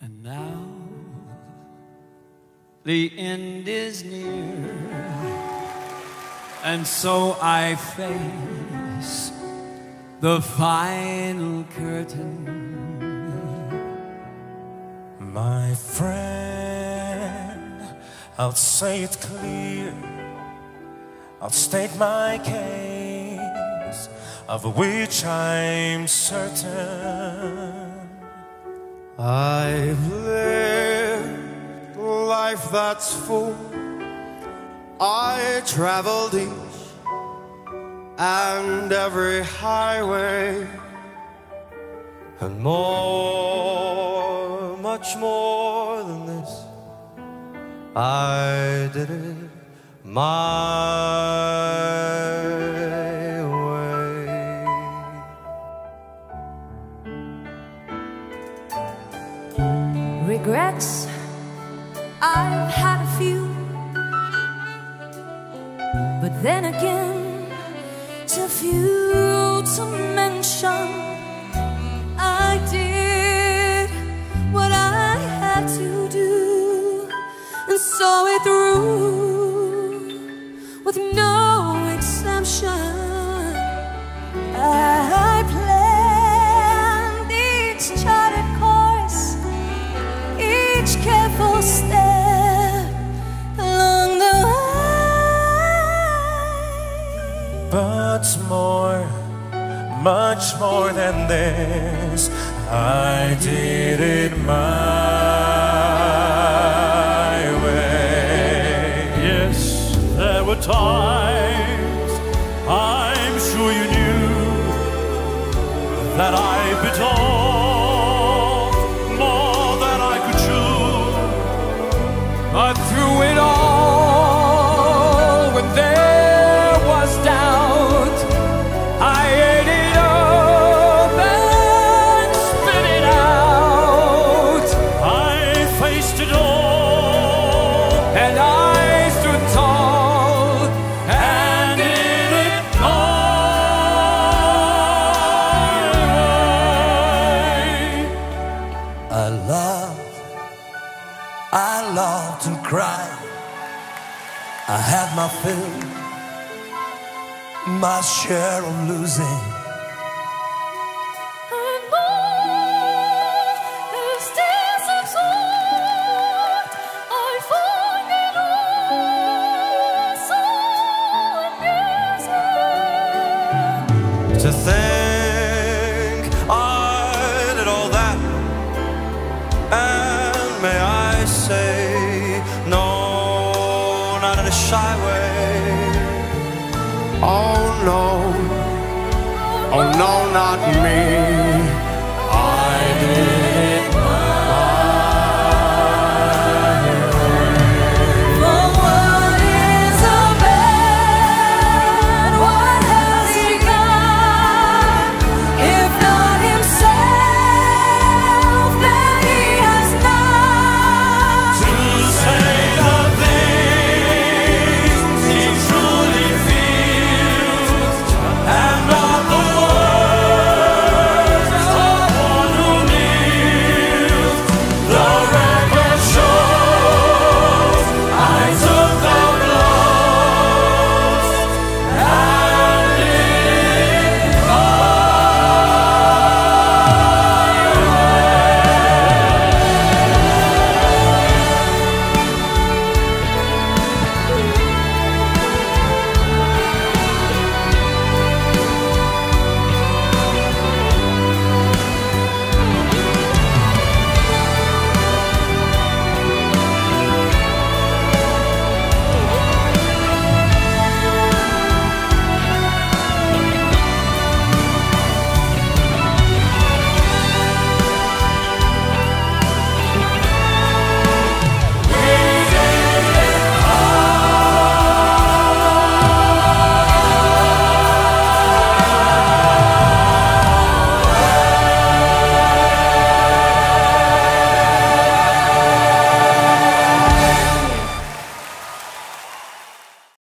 And now the end is near, and so I face the final curtain. My friend, I'll say it clear, I'll state my case, of which I'm certain. I've lived a life that's full, I traveled each and every highway, and more, much more than this, I did it my way. Regrets, I've had a few, but then again, too few to mention. I did what I had to do and saw it through with no exemption. I planned each charted course, each careful step along the way. But more, much more than this, I did it my way. Yes, there were times, I'm sure you knew, that I bit off more than I could chew. But through it all, when there was doubt, I ate it up and spit it out. I faced it all, And I stood tall and did it my way. I loved and cried. I had my fill, my share of losing. And more, as days exhaust, I find it all so amusing. To think I did all that, and may I say, no, not in a shy way. Oh no, not me.